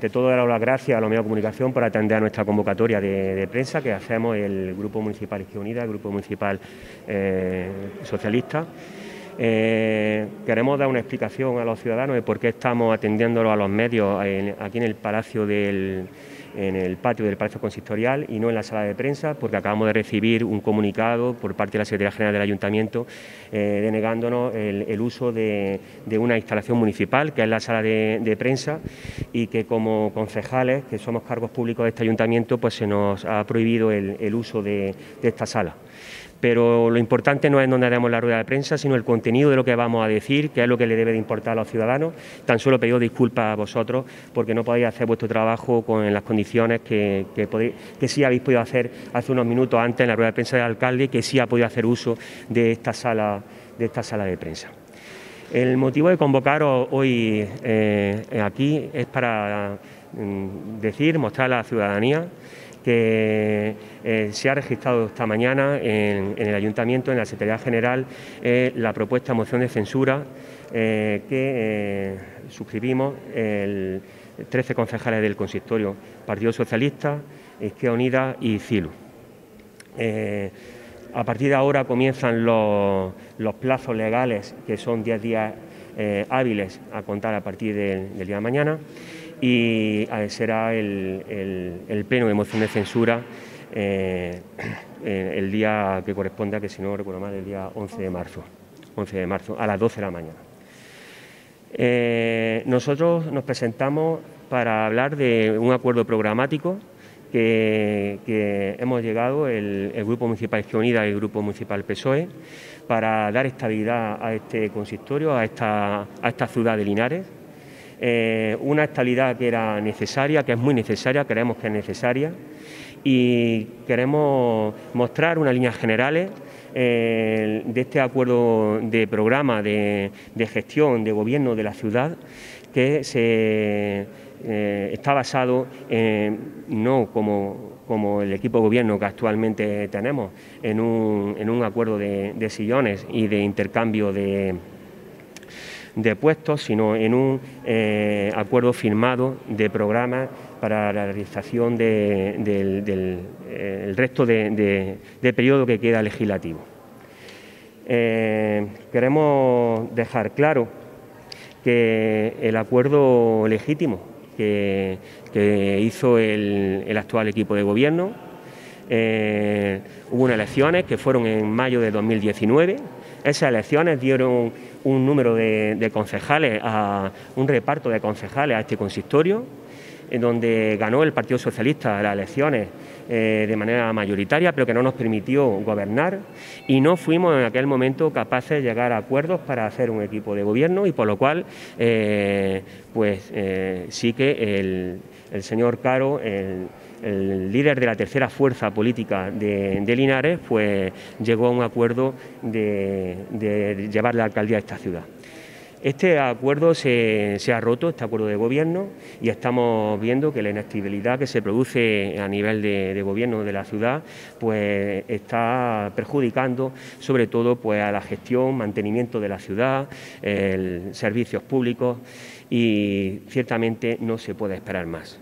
ante todo, dar las gracias a los medios de comunicación por atender a nuestra convocatoria de prensa que hacemos el Grupo Municipal Izquierda Unida, el Grupo Municipal Socialista. Queremos dar una explicación a los ciudadanos de por qué estamos atendiéndolos a los medios aquí en el Palacio en el patio del Palacio Consistorial y no en la sala de prensa, porque acabamos de recibir un comunicado por parte de la Secretaría General del Ayuntamiento denegándonos el uso de una instalación municipal, que es la sala de prensa, y que como concejales, que somos cargos públicos de este Ayuntamiento, pues se nos ha prohibido el uso de esta sala. Pero lo importante no es donde haremos la rueda de prensa, sino el contenido de lo que vamos a decir, que es lo que le debe de importar a los ciudadanos. Tan solo pido disculpas a vosotros porque no podéis hacer vuestro trabajo en las condiciones que sí habéis podido hacer hace unos minutos antes en la rueda de prensa del alcalde, que sí ha podido hacer uso de esta sala de prensa. El motivo de convocaros hoy aquí es para mostrar a la ciudadanía que se ha registrado esta mañana en el Ayuntamiento, en la Secretaría General, la propuesta de moción de censura que suscribimos 13 concejales del consistorio, Partido Socialista, Izquierda Unida y CILU. A partir de ahora comienzan los plazos legales, que son 10 días hábiles a contar a partir del día de mañana, y será el pleno de moción de censura el día que corresponda, que si no recuerdo mal, el día 11 de marzo a las 12 de la mañana. Nosotros nos presentamos para hablar de un acuerdo programático que hemos llegado el Grupo Municipal Izquierda Unida y el Grupo Municipal PSOE para dar estabilidad a este consistorio, a esta ciudad de Linares. Una estabilidad que era necesaria, que es muy necesaria, creemos que es necesaria, y queremos mostrar unas líneas generales de este acuerdo de programa de gestión de gobierno de la ciudad, que está basado no como el equipo de gobierno que actualmente tenemos en un acuerdo de sillones y de intercambio de puestos, sino en un acuerdo firmado de programas para la realización del resto de periodo que queda legislativo. Queremos dejar claro que el acuerdo legítimo que hizo el actual equipo de gobierno, hubo unas elecciones que fueron en mayo de 2019, esas elecciones dieron un número de concejales, un reparto de concejales a este consistorio, en donde ganó el Partido Socialista las elecciones de manera mayoritaria, pero que no nos permitió gobernar, y no fuimos en aquel momento capaces de llegar a acuerdos para hacer un equipo de gobierno, y por lo cual sí que el señor Caro, el líder de la tercera fuerza política de Linares, pues llegó a un acuerdo de llevar la alcaldía a esta ciudad. Este acuerdo se ha roto, este acuerdo de gobierno, y estamos viendo que la inestabilidad que se produce a nivel de gobierno de la ciudad pues está perjudicando sobre todo pues a la gestión, mantenimiento de la ciudad, servicios públicos, y ciertamente no se puede esperar más.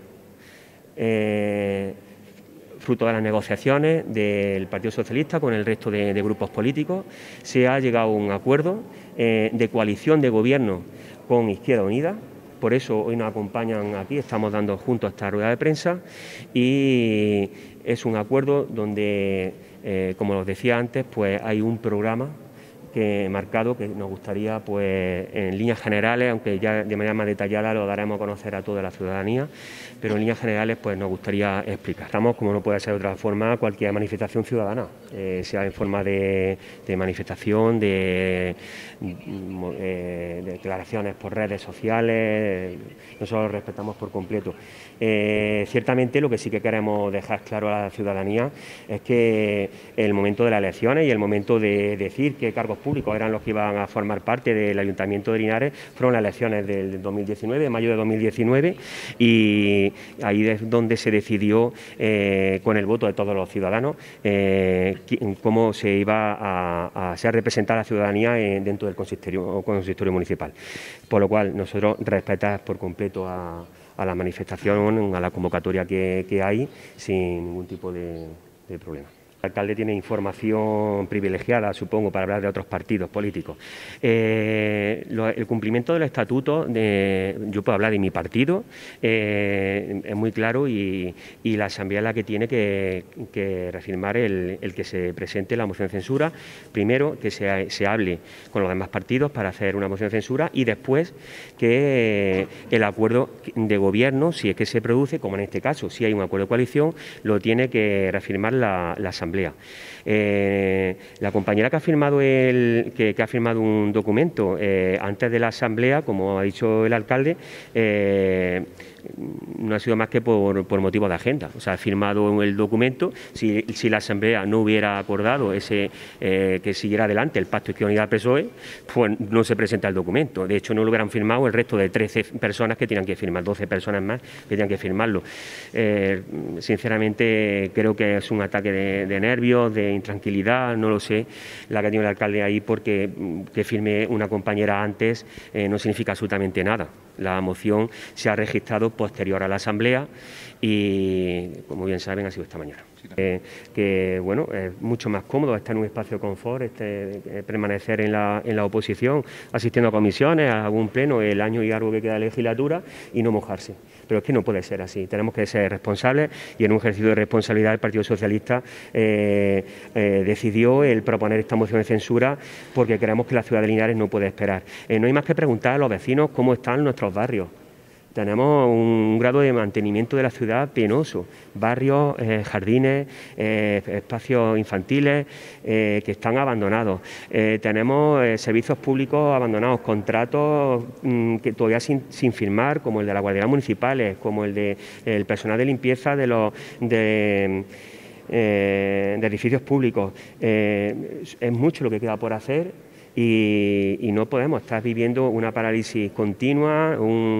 Fruto de las negociaciones del Partido Socialista con el resto de grupos políticos, se ha llegado a un acuerdo de coalición de gobierno con Izquierda Unida. Por eso hoy nos acompañan aquí, estamos dando juntos esta rueda de prensa, y es un acuerdo donde, como os decía antes, pues hay un programa marcado que nos gustaría, pues en líneas generales, aunque ya de manera más detallada lo daremos a conocer a toda la ciudadanía, pero en líneas generales pues nos gustaría explicar. Estamos, como no puede ser de otra forma, cualquier manifestación ciudadana, sea en forma de manifestación, de declaraciones por redes sociales, nosotros lo respetamos por completo. Ciertamente lo que sí que queremos dejar claro a la ciudadanía es que el momento de las elecciones y el momento de decir qué cargos públicos eran los que iban a formar parte del Ayuntamiento de Linares, fueron las elecciones del 2019, de mayo de 2019, y ahí es donde se decidió, con el voto de todos los ciudadanos, cómo se iba a ser representada la ciudadanía dentro del consistorio municipal. Por lo cual, nosotros respetar por completo a la manifestación, a la convocatoria que hay, sin ningún tipo de problema. El alcalde tiene información privilegiada, supongo, para hablar de otros partidos políticos. El cumplimiento del estatuto, yo puedo hablar de mi partido, es muy claro, y la Asamblea es la que tiene que reafirmar el que se presente la moción de censura. Primero, que se hable con los demás partidos para hacer una moción de censura, y después que el acuerdo de gobierno, si es que se produce, como en este caso, si hay un acuerdo de coalición, lo tiene que reafirmar la Asamblea. La compañera que ha firmado que ha firmado un documento antes de la Asamblea, como ha dicho el alcalde, no ha sido más que por motivo de agenda. O sea, ha firmado el documento. Si la Asamblea no hubiera acordado que siguiera adelante el pacto Izquierda Unida PSOE, pues no se presenta el documento. De hecho, no lo hubieran firmado el resto de 13 personas que tenían que firmar, 12 personas más que tenían que firmarlo. Sinceramente, creo que es un ataque de nervios, de intranquilidad, no lo sé, la que ha tenido el alcalde ahí, porque que firme una compañera antes no significa absolutamente nada. La moción se ha registrado posterior a la Asamblea y, como bien saben, ha sido esta mañana. Que bueno, es mucho más cómodo estar en un espacio de confort, permanecer en la oposición, asistiendo a comisiones, a algún pleno el año y algo que queda de legislatura, y no mojarse. Pero es que no puede ser así, tenemos que ser responsables, y en un ejercicio de responsabilidad el Partido Socialista decidió el proponer esta moción de censura, porque creemos que la ciudad de Linares no puede esperar. No hay más que preguntar a los vecinos cómo están nuestros barrios. Tenemos un grado de mantenimiento de la ciudad penoso, barrios, jardines, espacios infantiles que están abandonados. Tenemos servicios públicos abandonados, contratos que todavía sin firmar, como el de la Guardia Municipales, como el del personal de limpieza de edificios públicos. Es mucho lo que queda por hacer. Y no podemos estar viviendo una parálisis continua,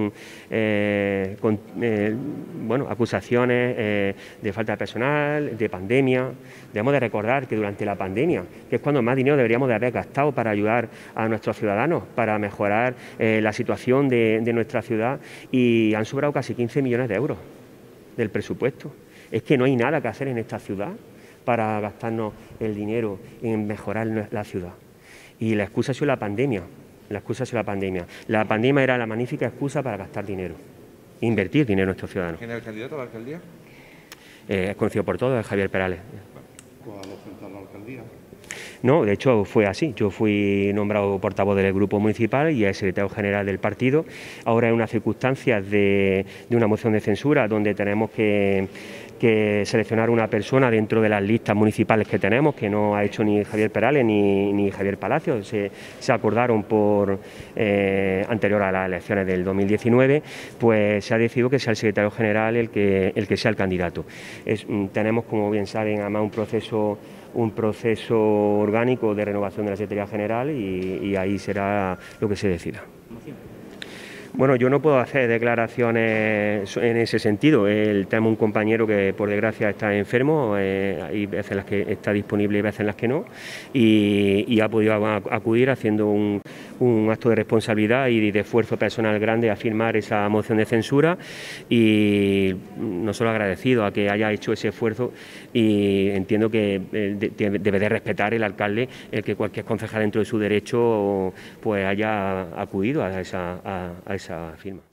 acusaciones de falta de personal, de pandemia. Debemos de recordar que durante la pandemia, que es cuando más dinero deberíamos de haber gastado para ayudar a nuestros ciudadanos, para mejorar la situación de nuestra ciudad, y han sobrado casi 15 millones de euros del presupuesto. Es que no hay nada que hacer en esta ciudad para gastarnos el dinero en mejorar la ciudad. Y la excusa ha sido la pandemia. La pandemia era la magnífica excusa para gastar dinero, invertir dinero en nuestros ciudadanos. ¿Quién es el candidato a la alcaldía? Es conocido por todos, es Javier Perales. ¿Cuál ha ostentado la alcaldía? No, de hecho fue así. Yo fui nombrado portavoz del grupo municipal y el secretario general del partido. Ahora en unas circunstancias de una moción de censura, donde tenemos que seleccionar una persona dentro de las listas municipales que tenemos, que no ha hecho ni Javier Perales ni Javier Palacios. Se acordaron anterior a las elecciones del 2019, pues se ha decidido que sea el secretario general el que sea el candidato. Tenemos, como bien saben, además un proceso orgánico de renovación de la Secretaría General, y ahí será lo que se decida. Bueno, yo no puedo hacer declaraciones en ese sentido. Tenemos un compañero que, por desgracia, está enfermo, hay veces en las que está disponible y veces en las que no, y ha podido acudir haciendo un acto de responsabilidad y de esfuerzo personal grande a firmar esa moción de censura, y no solo agradecido a que haya hecho ese esfuerzo, y entiendo que debe de respetar el alcalde el que cualquier concejal, dentro de su derecho, pues haya acudido a esa firma.